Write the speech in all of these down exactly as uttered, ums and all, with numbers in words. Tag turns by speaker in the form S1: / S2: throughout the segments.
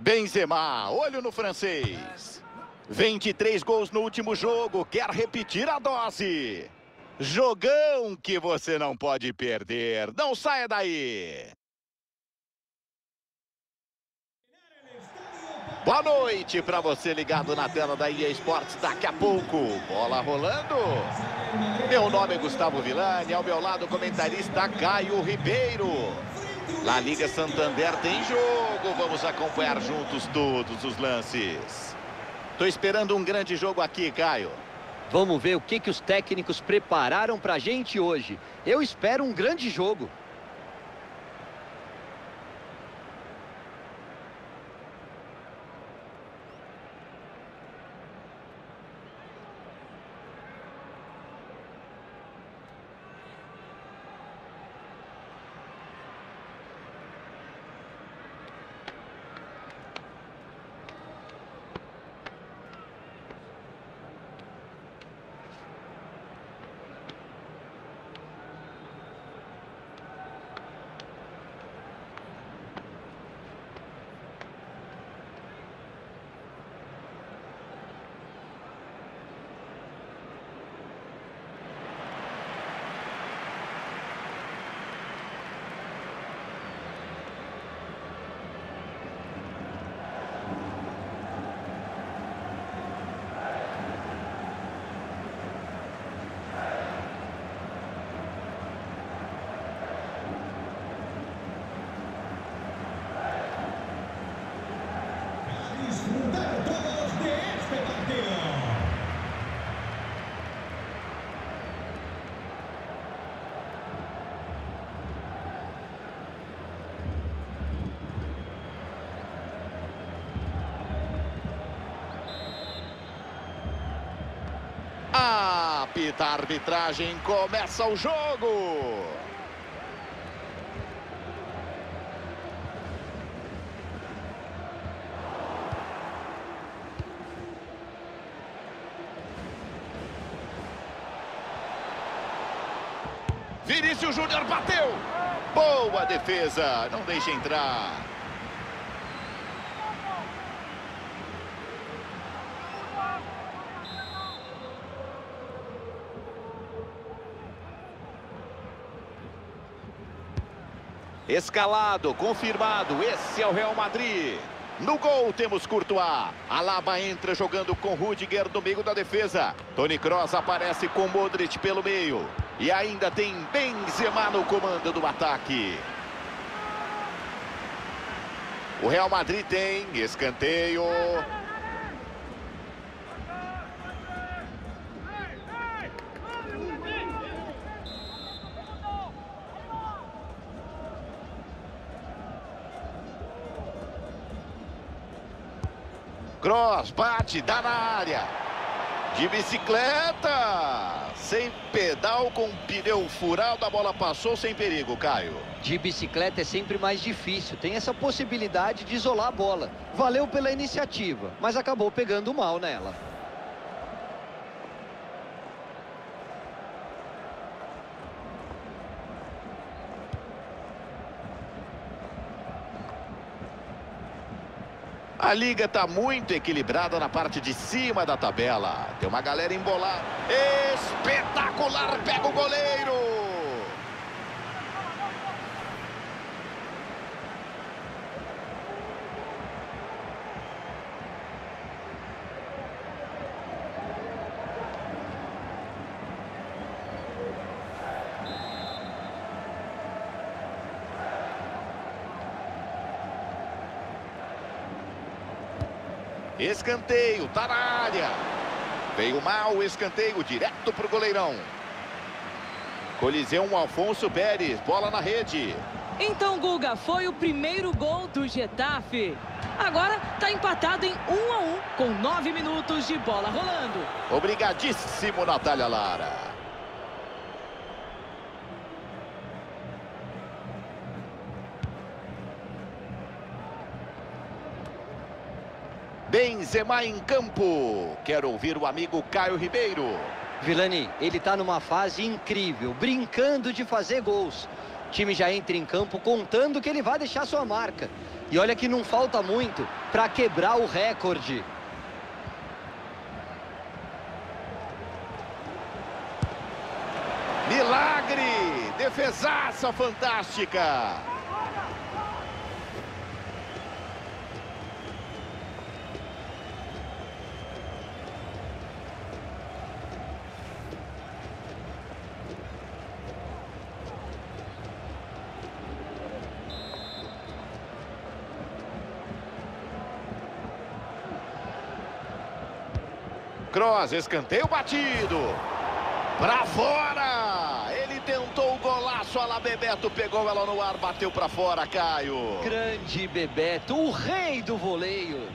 S1: Benzema, olho no francês. vinte e três gols no último jogo, quer repetir a dose. Jogão que você não pode perder. Não saia daí. Boa noite para você ligado na tela da E A Sports. Daqui a pouco, bola rolando. Meu nome é Gustavo Villani, ao meu lado o comentarista Caio Ribeiro. La Liga Santander tem jogo, vamos acompanhar juntos todos os lances. Tô esperando um grande jogo aqui, Caio.
S2: Vamos ver o que, que os técnicos prepararam pra gente hoje. Eu espero um grande jogo.
S1: Apita a arbitragem, começa o jogo. Vinícius Júnior bateu. Boa defesa, não deixa entrar. Escalado, confirmado, esse é o Real Madrid. No gol temos Courtois. Alaba entra jogando com Rudiger no meio da defesa. Toni Kroos aparece com Modric pelo meio. E ainda tem Benzema no comando do ataque. O Real Madrid tem escanteio. Kroos bate, dá na área. De bicicleta. Sem pedal, com pneu furado, a bola passou sem perigo, Caio.
S2: De bicicleta é sempre mais difícil. Tem essa possibilidade de isolar a bola. Valeu pela iniciativa, mas acabou pegando mal nela.
S1: A liga está muito equilibrada na parte de cima da tabela. Tem uma galera embolada. Espetacular, pega o goleiro. Escanteio, tá na área. Veio mal o escanteio, direto pro goleirão. Coliseu Alfonso Pérez, bola na rede.
S3: Então, Guga, foi o primeiro gol do Getafe. Agora tá empatado em um a um, com nove minutos de bola rolando.
S1: Obrigadíssimo, Natália Lara. Benzema em campo. Quero ouvir o amigo Caio Ribeiro.
S2: Villani, ele tá numa fase incrível, brincando de fazer gols. O time já entra em campo contando que ele vai deixar sua marca. E olha que não falta muito para quebrar o recorde.
S1: Milagre! Defesaça fantástica! Kroos, escanteio batido. Pra fora! Ele tentou o golaço, a lá Bebeto pegou ela no ar, bateu pra fora, Caio.
S2: Grande Bebeto, o rei do voleio.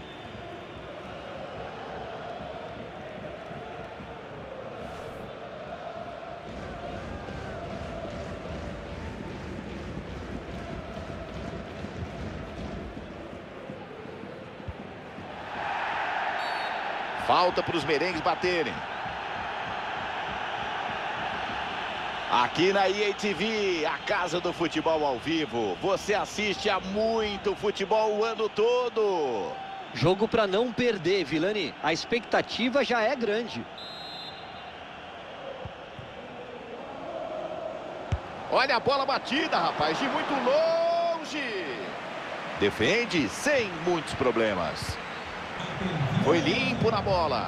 S1: Falta para os merengues baterem. Aqui na E A T V, a casa do futebol ao vivo. Você assiste a muito futebol o ano todo.
S2: Jogo para não perder, Vilani. A expectativa já é grande.
S1: Olha a bola batida, rapaz, de muito longe. Defende sem muitos problemas. Foi limpo na bola.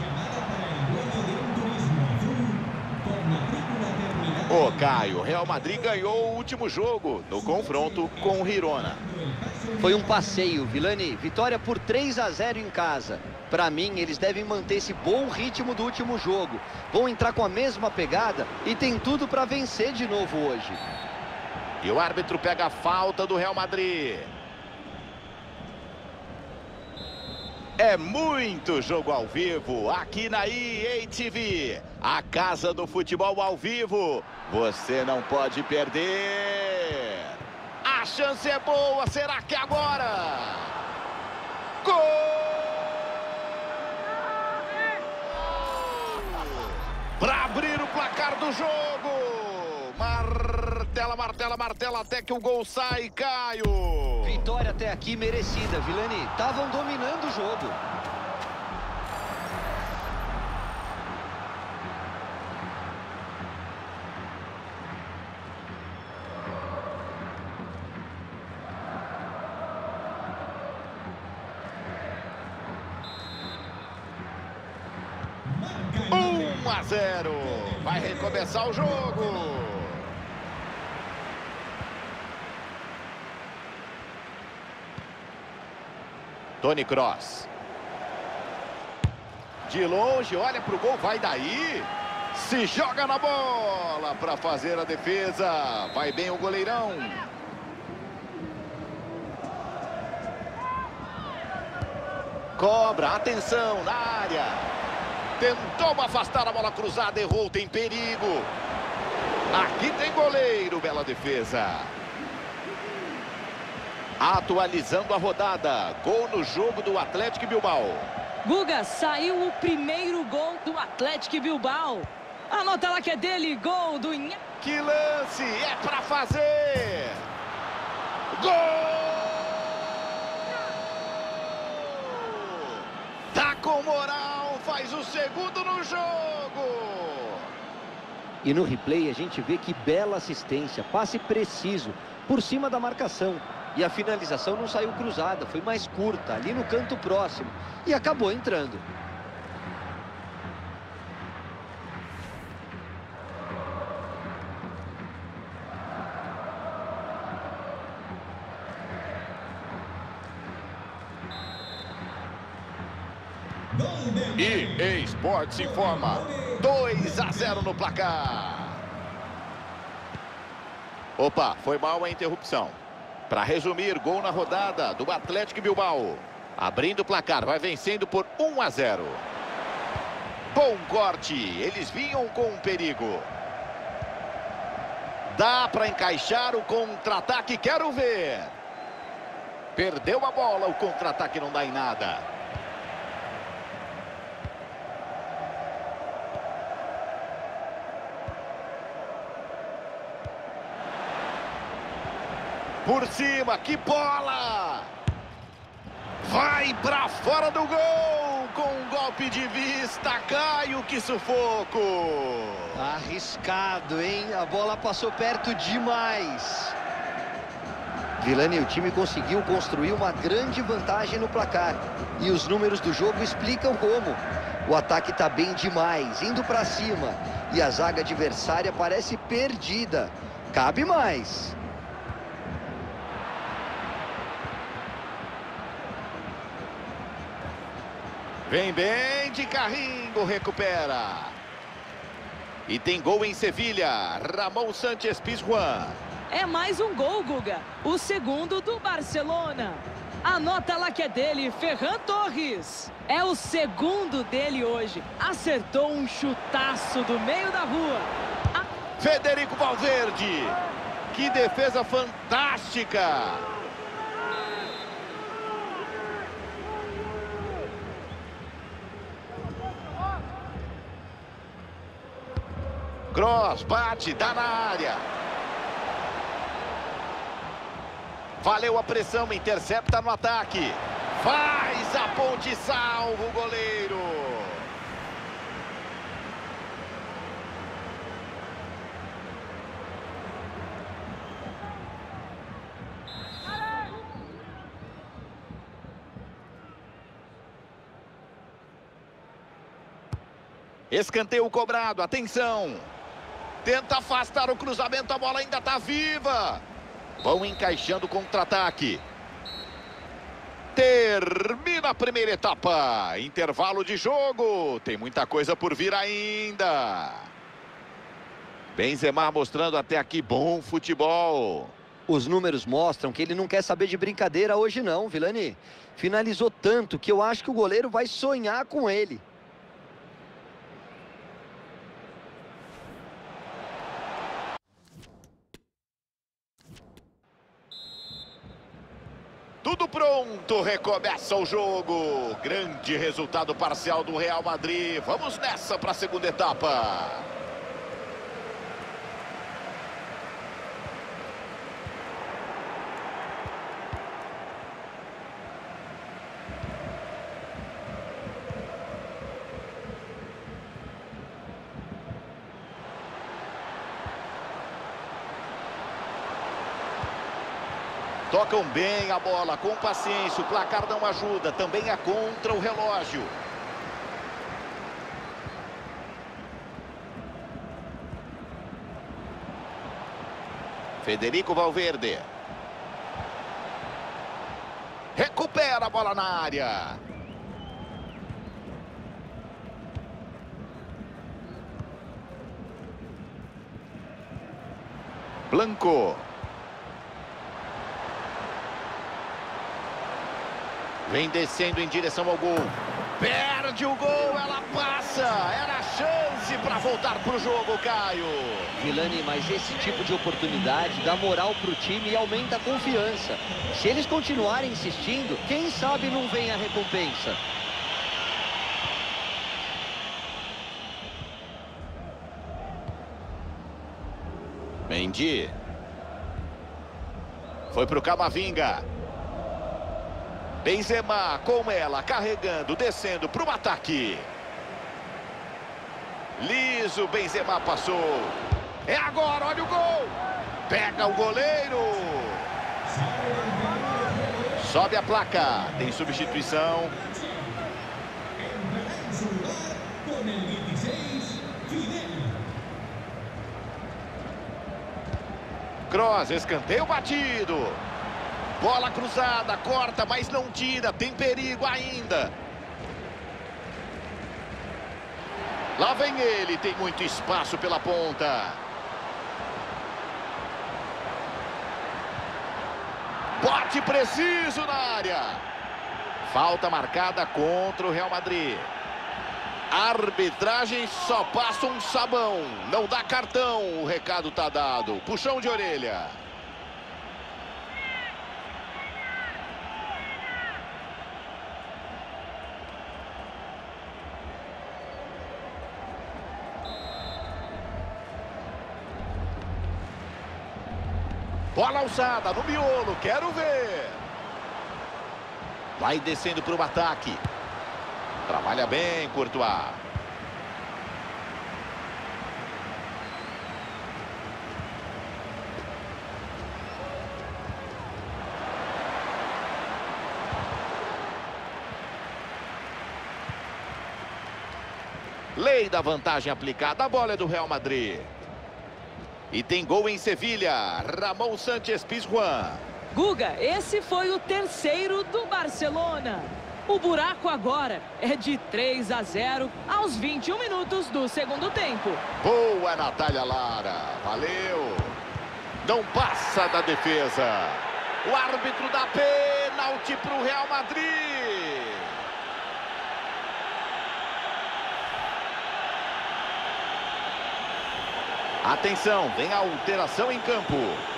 S1: Ô, Caio, Real Madrid ganhou o último jogo no confronto com o Girona.
S2: Foi um passeio, Vilani. Vitória por três a zero em casa. Para mim, eles devem manter esse bom ritmo do último jogo. Vão entrar com a mesma pegada e tem tudo para vencer de novo hoje.
S1: E o árbitro pega a falta do Real Madrid. É muito jogo ao vivo aqui na E A T V, a casa do futebol ao vivo. Você não pode perder. A chance é boa, será que agora? Gol! Para abrir o placar do jogo. Martela, martela, martela até que o gol sai, Caio.
S2: Vitória até aqui merecida, Vilani. Estavam dominando o jogo.
S1: um a zero. Vai recomeçar o jogo. Toni Kroos. De longe, olha pro gol, vai daí. Se joga na bola para fazer a defesa. Vai bem o goleirão. Cobra, atenção na área. Tentou afastar a bola cruzada, errou, tem perigo. Aqui tem goleiro, bela defesa. Atualizando a rodada. Gol no jogo do Atlético Bilbao.
S3: Guga, saiu o primeiro gol do Atlético Bilbao. Anota lá que é dele, gol do Inha.
S1: Que lance, é pra fazer. Gol! Tá com moral, faz o segundo no jogo.
S2: E no replay a gente vê que bela assistência, passe preciso, por cima da marcação. E a finalização não saiu cruzada, foi mais curta, ali no canto próximo. E acabou entrando.
S1: E A Sports informa. dois a zero no placar. Opa, foi mal a interrupção. Para resumir, gol na rodada do Atlético Bilbao. Abrindo o placar, vai vencendo por um a zero. Bom corte, eles vinham com um perigo. Dá para encaixar o contra-ataque, quero ver. Perdeu a bola, o contra-ataque não dá em nada. Por cima, que bola! Vai pra fora do gol, com um golpe de vista, Caio, que sufoco.
S2: Arriscado, hein? A bola passou perto demais. Vilani, o time conseguiu construir uma grande vantagem no placar. E os números do jogo explicam como. O ataque tá bem demais, indo pra cima. E a zaga adversária parece perdida. Cabe mais.
S1: Vem bem de carrinho, recupera. E tem gol em Sevilha. Ramon Sánchez Pizjuan.
S3: É mais um gol, Guga. O segundo do Barcelona. Anota lá que é dele, Ferran Torres. É o segundo dele hoje. Acertou um chutaço do meio da rua. A...
S1: Federico Valverde. Que defesa fantástica. Cross, bate, dá na área. Valeu a pressão, intercepta no ataque. Faz a ponte, salva o goleiro. Escanteio cobrado, atenção. Tenta afastar o cruzamento, a bola ainda está viva. Vão encaixando o contra-ataque. Termina a primeira etapa. Intervalo de jogo. Tem muita coisa por vir ainda. Benzema mostrando até aqui bom futebol.
S2: Os números mostram que ele não quer saber de brincadeira hoje não, Vilani. Finalizou tanto que eu acho que o goleiro vai sonhar com ele.
S1: Tudo pronto, recomeça o jogo. Grande resultado parcial do Real Madrid. Vamos nessa para a segunda etapa. Tocam bem a bola, com paciência, o placar não ajuda, também é contra o relógio. Federico Valverde. Recupera a bola na área. Blanco. Vem descendo em direção ao gol. Perde o gol, ela passa. Era a chance para voltar para o jogo, Caio.
S2: Vilani, mas esse tipo de oportunidade dá moral para o time e aumenta a confiança. Se eles continuarem insistindo, quem sabe não vem a recompensa.
S1: Mendy. Foi para o Camavinga. Benzema com ela, carregando, descendo para o ataque. Liso, Benzema passou. É agora, olha o gol. Pega o goleiro. Sobe a placa, tem substituição. Cross, escanteio batido. Bola cruzada, corta, mas não tira, tem perigo ainda. Lá vem ele, tem muito espaço pela ponta. Bote preciso na área. Falta marcada contra o Real Madrid. A arbitragem só passa um sabão, não dá cartão, o recado tá dado. Puxão de orelha. Bola alçada no miolo, quero ver. Vai descendo para o ataque. Trabalha bem, Courtois. Lei da vantagem aplicada. A bola é do Real Madrid. E tem gol em Sevilha. Ramon Sánchez Pizjuán.
S3: Guga, esse foi o terceiro do Barcelona. O buraco agora é de três a zero aos vinte e um minutos do segundo tempo.
S1: Boa, Natália Lara. Valeu. Não passa da defesa. O árbitro dá pênalti para o Real Madrid. Atenção, vem a alteração em campo.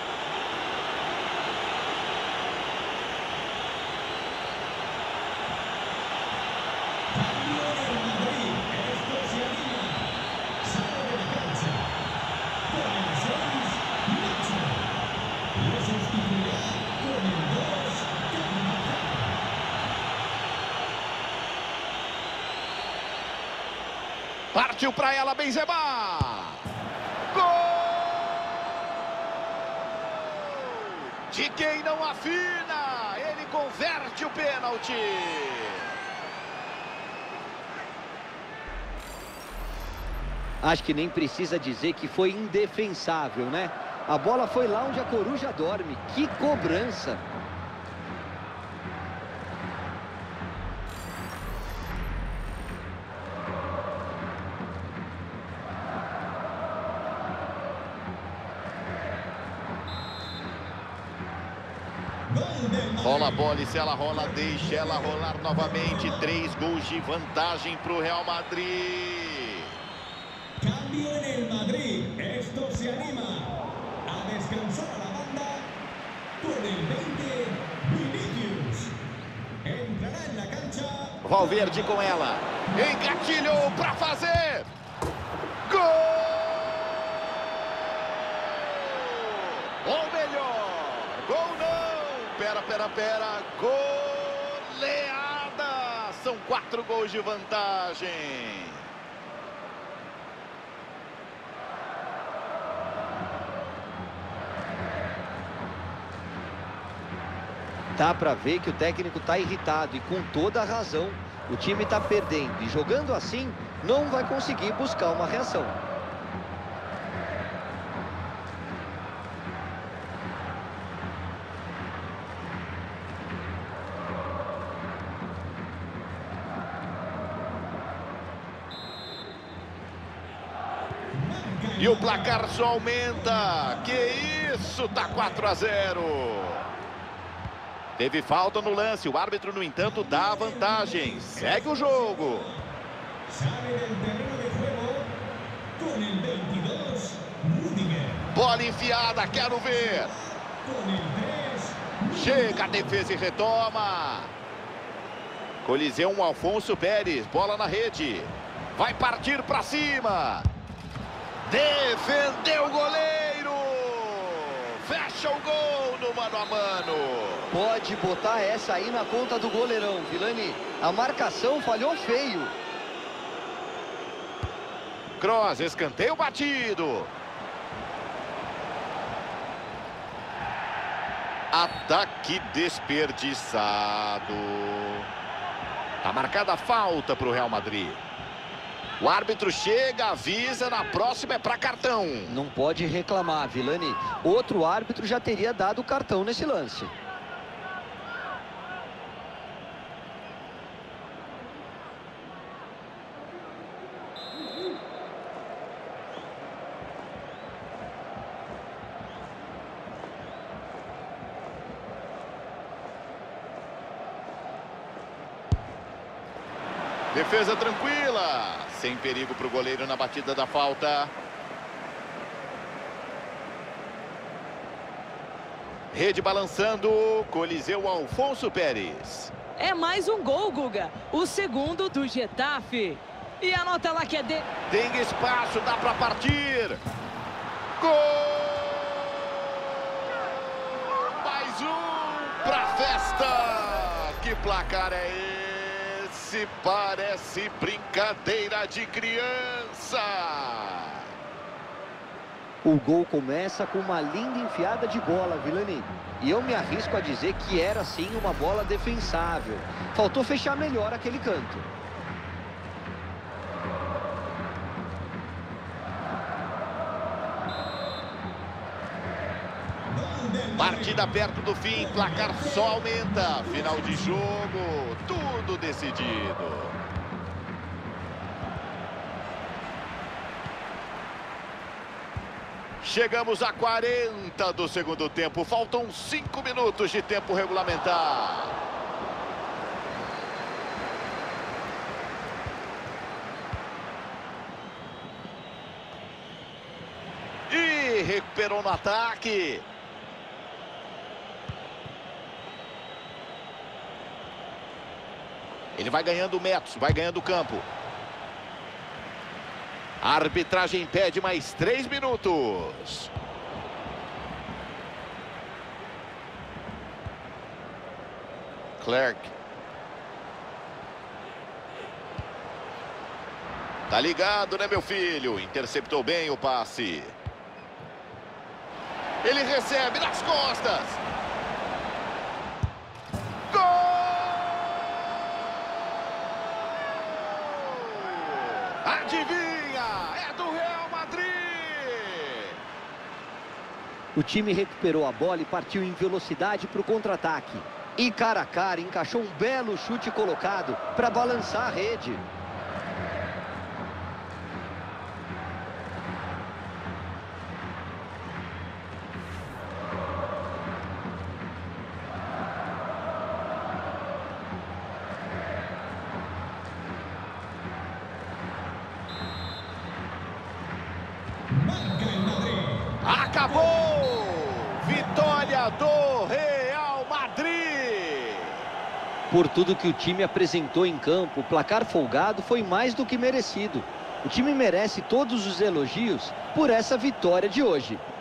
S1: Partiu para ela, Benzema. Gol! De quem não afina, ele converte o pênalti.
S2: Acho que nem precisa dizer que foi indefensável, né? A bola foi lá onde a coruja dorme. Que cobrança!
S1: Rola a bola e se ela rola, deixa ela rolar novamente. Três gols de vantagem para o Real Madrid.
S4: Cambio en el Madrid. Esto se anima a descansar a la banda con el veinte, Vinicius. Entrará en la cancha.
S1: Valverde com ela. Engatilhou para fazer. Gol! Ou melhor, gol não. Pera, pera, pera. Goleada. São quatro gols de vantagem.
S2: Dá pra ver que o técnico tá irritado e com toda a razão. O time tá perdendo e jogando assim não vai conseguir buscar uma reação.
S1: E o placar só aumenta. Que isso, tá quatro a zero. Teve falta no lance. O árbitro, no entanto, dá a vantagem. Segue o jogo. Bola enfiada, quero ver. Chega a defesa e retoma. Coliseu um Alfonso Pérez. Bola na rede. Vai partir para cima. Defendeu o goleiro. Fecha o gol no mano a mano.
S2: Pode botar essa aí na conta do goleirão, Vilani. A marcação falhou feio.
S1: Kroos, escanteio batido. Ataque desperdiçado. Tá marcada a falta para o Real Madrid. O árbitro chega, avisa, na próxima é para cartão.
S2: Não pode reclamar, Vilani. Outro árbitro já teria dado o cartão nesse lance.
S1: Defesa tranquila, sem perigo para o goleiro na batida da falta. Rede balançando, Coliseu Alfonso Pérez.
S3: É mais um gol, Guga. O segundo do Getafe. E anota lá que é de...
S1: Tem espaço, dá para partir. Gol! Mais um para a festa. Que placar é esse? Parece brincadeira de criança.
S2: O gol começa com uma linda enfiada de bola, Vilani. E eu me arrisco a dizer que era sim uma bola defensável. Faltou fechar melhor aquele canto.
S1: Partida perto do fim, placar só aumenta. Final de jogo, tudo decidido. Chegamos a quarenta do segundo tempo. Faltam cinco minutos de tempo regulamentar. E recuperou no ataque. Ele vai ganhando metros, vai ganhando campo. A arbitragem pede mais três minutos. Clerc. Tá ligado, né, meu filho? Interceptou bem o passe. Ele recebe nas costas. Adivinha? É do Real Madrid!
S2: O time recuperou a bola e partiu em velocidade para o contra-ataque. E cara a cara, encaixou um belo chute colocado para balançar a rede.
S1: Acabou! Vitória do Real Madrid!
S2: Por tudo que o time apresentou em campo, o placar folgado foi mais do que merecido. O time merece todos os elogios por essa vitória de hoje.